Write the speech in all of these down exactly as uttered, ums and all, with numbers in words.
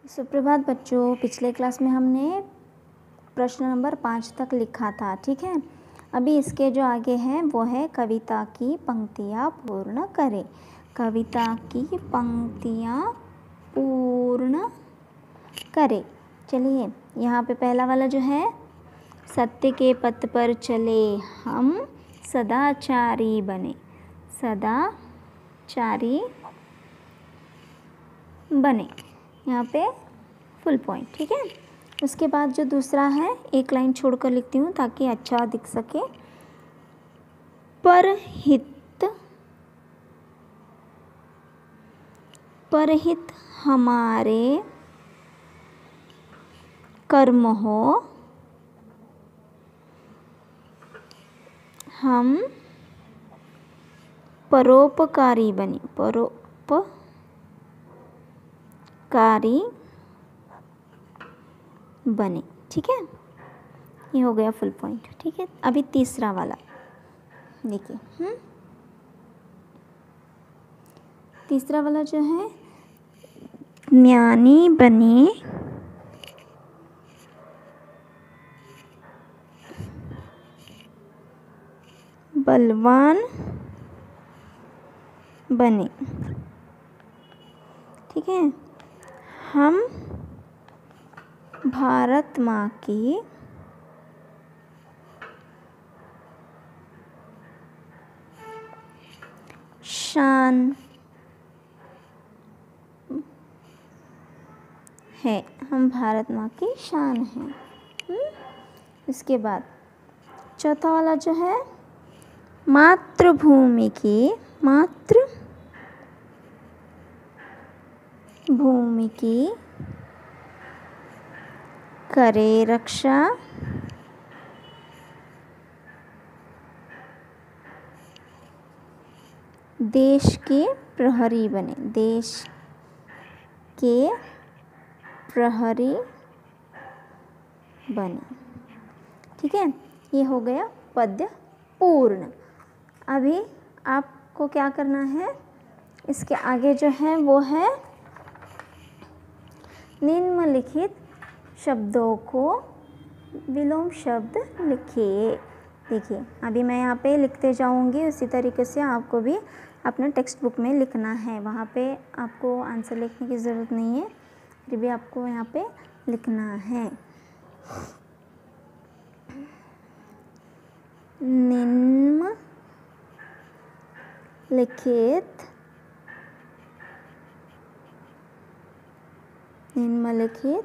सुप्रभात बच्चों, पिछले क्लास में हमने प्रश्न नंबर पाँच तक लिखा था। ठीक है, अभी इसके जो आगे हैं वो है कविता की पंक्तियाँ पूर्ण करें। कविता की पंक्तियाँ पूर्ण करें। चलिए, यहाँ पे पहला वाला जो है, सत्य के पथ पर चले हम सदाचारी बने। सदाचारी बने, यहाँ पे फुल पॉइंट। ठीक है, उसके बाद जो दूसरा है, एक लाइन छोड़कर लिखती हूँ ताकि अच्छा दिख सके। परहित परहित हमारे कर्म हो, हम परोपकारी बने। परोपकारी बने। ठीक है, ये हो गया फुल पॉइंट। ठीक है, अभी तीसरा वाला देखिए। हम्म तीसरा वाला जो है, ज्ञानी बने बलवान बने। ठीक है, हम भारत माँ की शान है। हम भारत माँ की शान हैं। इसके बाद चौथा वाला जो है, मातृभूमि की मातृभूमि की करे रक्षा, देश के प्रहरी बने। देश के प्रहरी बने। ठीक है, ये हो गया पद्य पूर्ण। अभी आपको क्या करना है, इसके आगे जो है वो है निम्नलिखित शब्दों को विलोम शब्द लिखिए। देखिए, अभी मैं यहाँ पे लिखते जाऊँगी, उसी तरीके से आपको भी अपना टेक्स्ट बुक में लिखना है। वहाँ पे आपको आंसर लिखने की ज़रूरत नहीं है, फिर भी आपको यहाँ पे लिखना है। निम्नलिखित निम्नलिखित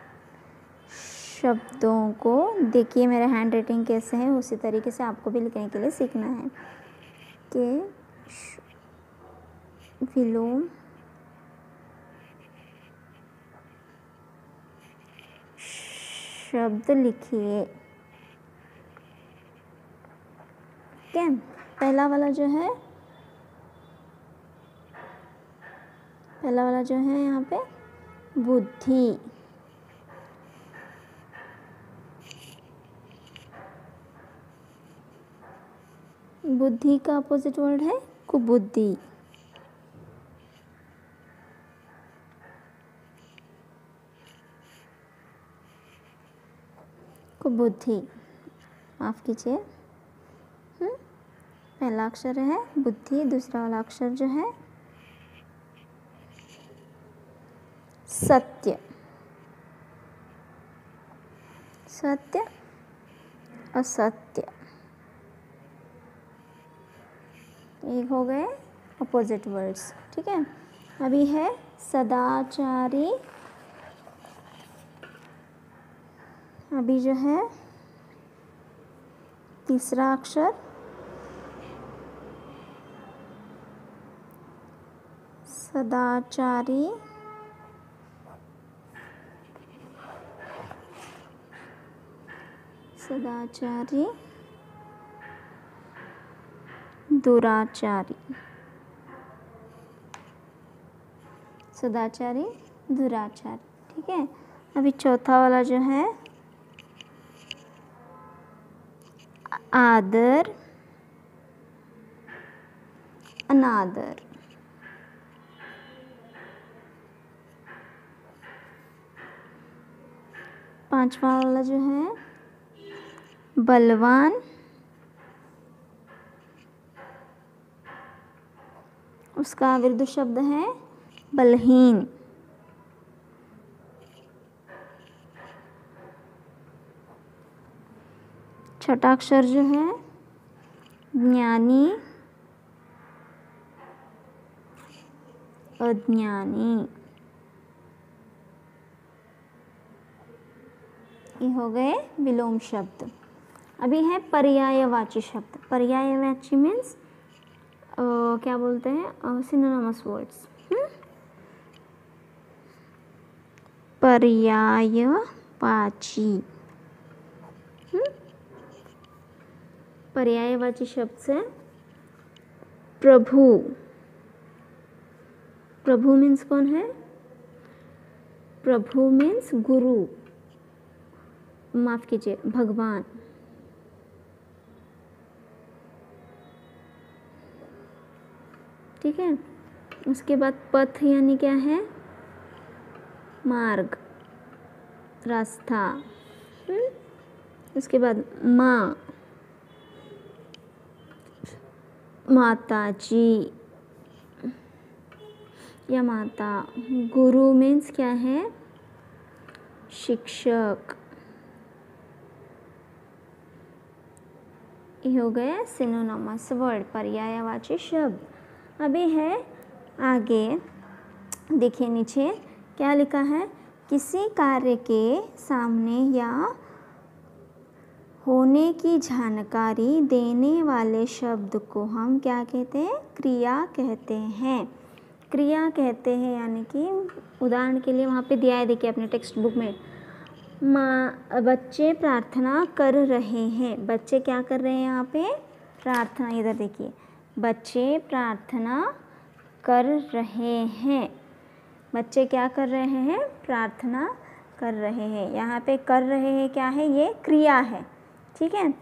शब्दों को, देखिए मेरा हैंड राइटिंग कैसे है, उसी तरीके से आपको भी लिखने के लिए सीखना है कि विलोम शब्द लिखिए। क्या पहला वाला जो है, पहला वाला जो है यहाँ पे बुद्धि। बुद्धि का अपोजिट वर्ड है कुबुद्धि। कुबुद्धि, माफ कीजिए। हम्म पहला अक्षर है बुद्धि, दूसरा वाला अक्षर जो है सत्य। सत्य, असत्य, ये हो गए अपोजिट वर्ड्स। ठीक है, अभी है सदाचारी। अभी जो है तीसरा अक्षर सदाचारी, सदाचारी दुराचारी। सदाचारी दुराचारी। ठीक है, अभी चौथा वाला जो है आदर अनादर। पांचवा वाला जो है बलवान, उसका विरुद्ध शब्द है बलहीन। छठा अक्षर जो है ज्ञानी, अज्ञानी। ये हो गए विलोम शब्द। अभी है पर्यायवाची शब्द। पर्यायवाची मीन्स क्या बोलते हैं, सिनोनिमस वर्ड्स। पर्यायवाची, पर्यायवाची शब्द से प्रभु। प्रभु मीन्स कौन है? प्रभु मीन्स गुरु, माफ कीजिए भगवान। ठीक है। उसके बाद पथ यानी क्या है? मार्ग, रास्ता। उसके बाद माँ, माता जी या माता। गुरु मीन्स क्या है? शिक्षक। ये हो गए सिनोनिमस वर्ड, पर्यायवाची शब्द। अभी है आगे, देखिए नीचे क्या लिखा है? किसी कार्य के सामने या होने की जानकारी देने वाले शब्द को हम क्या कहते हैं? क्रिया कहते हैं। क्रिया कहते हैं, यानी कि उदाहरण के लिए वहाँ पे दिया है, देखिए अपने टेक्स्ट बुक में, माँ बच्चे प्रार्थना कर रहे हैं। बच्चे क्या कर रहे हैं यहाँ पे? प्रार्थना। इधर देखिए, बच्चे प्रार्थना कर रहे हैं। बच्चे क्या कर रहे हैं? प्रार्थना कर रहे हैं। यहाँ पे कर रहे हैं क्या है? ये क्रिया है। ठीक है।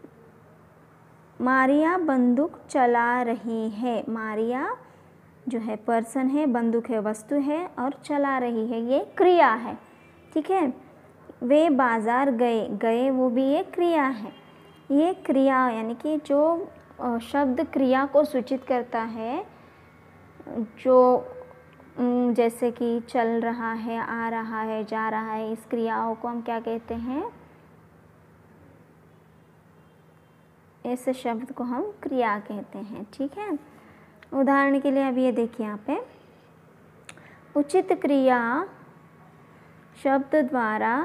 मारिया बंदूक चला रही है। मारिया जो है पर्सन है, बंदूक है वस्तु है, और चला रही है ये क्रिया है। ठीक है। वे बाजार गए, गए वो भी एक क्रिया है। ये क्रिया यानी कि जो शब्द क्रिया को सूचित करता है, जो जैसे कि चल रहा है, आ रहा है, जा रहा है, इस क्रियाओं को हम क्या कहते हैं? इस शब्द को हम क्रिया कहते हैं। ठीक है। उदाहरण के लिए अभी ये देखिए यहाँ पे, उचित क्रिया शब्द द्वारा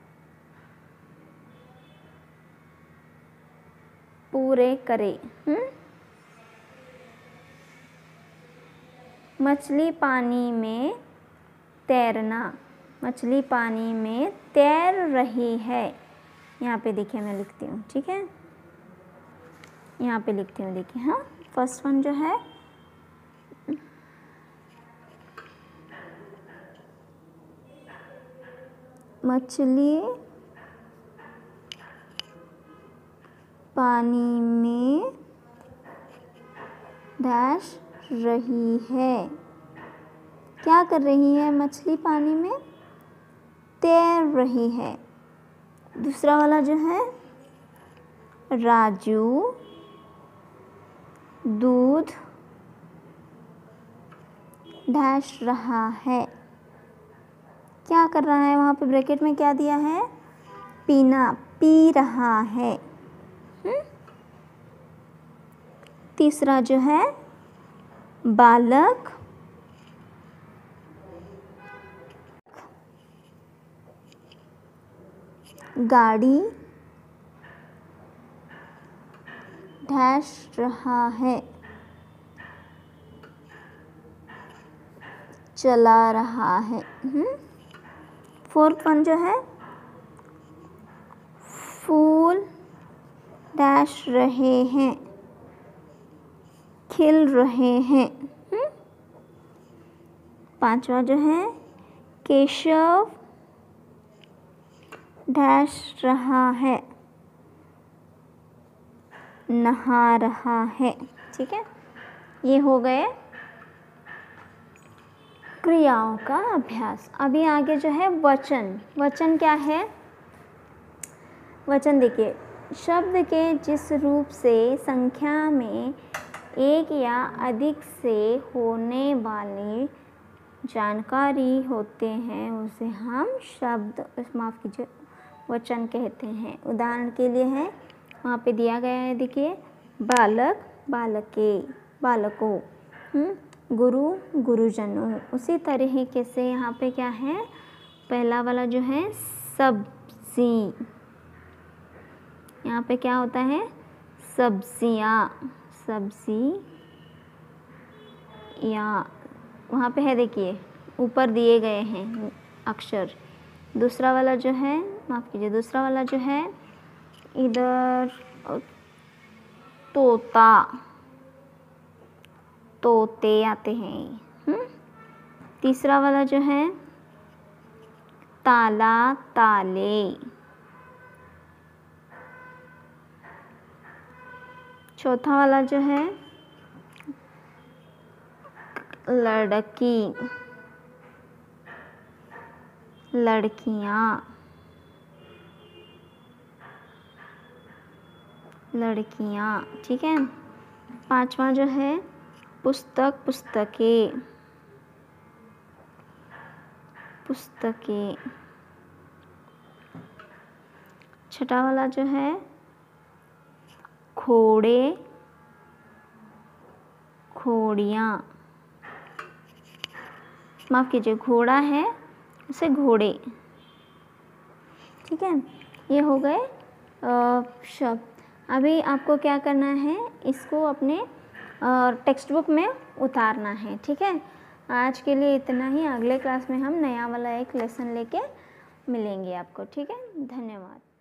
पूरे करे। हम्म मछली पानी में तैरना। मछली पानी में तैर रही है। यहाँ पे देखिए मैं लिखती हूँ। ठीक है। यहाँ पे लिखती हूँ, देखिए। हाँ, फर्स्ट वन जो है मछली पानी में डैश रही है। क्या कर रही है? मछली पानी में तैर रही है। दूसरा वाला जो है, राजू दूध डैश रहा है। क्या कर रहा है? वहाँ पे ब्रैकेट में क्या दिया है? पीना, पी रहा है। हुँ? तीसरा जो है, बालक गाड़ी डैश रहा है, चला रहा है। फोर्थ वन जो है, फूल डैश रहे हैं, खिल रहे हैं। पांचवा जो है, केशव डैश रहा है, नहा रहा है। ठीक है। ये हो गए क्रियाओं का अभ्यास। अभी आगे जो है वचन। वचन क्या है? वचन देखिए, शब्द के जिस रूप से संख्या में एक या अधिक से होने वाली जानकारी होते हैं उसे हम शब्द माफ़ कीजिए वचन कहते हैं। उदाहरण के लिए है, वहाँ पे दिया गया है, देखिए, बालक बालके बालकों, गुरु गुरुजनों। उसी तरीके से यहाँ पे क्या है, पहला वाला जो है सब्जी, यहाँ पे क्या होता है, सब्जियाँ, सब्जी या वहाँ पे है, देखिए ऊपर दिए गए हैं अक्षर। दूसरा वाला जो है, माफ़ कीजिए, दूसरा वाला जो है इधर तोता, तोते आते हैं। हुँ? तीसरा वाला जो है ताला ताले। चौथा वाला जो है लड़की लड़कियाँ लड़कियाँ ठीक है। पांचवा जो है पुस्तक पुस्तकें पुस्तकें। छठा वाला जो है घोड़े घोड़ियाँ, माफ़ कीजिए, घोड़ा है उसे घोड़े, ठीक है। ये हो गए शब्द। अभी आपको क्या करना है, इसको अपने टेक्स्ट बुक में उतारना है, ठीक है। आज के लिए इतना ही। अगले क्लास में हम नया वाला एक लेसन लेके मिलेंगे आपको, ठीक है। धन्यवाद।